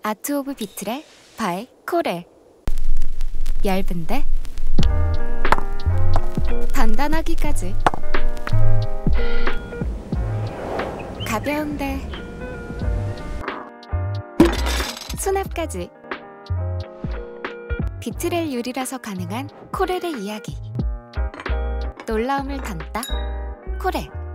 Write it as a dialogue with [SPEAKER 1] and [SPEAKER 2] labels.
[SPEAKER 1] 아트 오브 비트렐 바이 코렐. 얇은데 단단하기까지, 가벼운데 수납까지. 비트렐 유리라서 가능한 코렐의 이야기. 놀라움을 담다 코렐.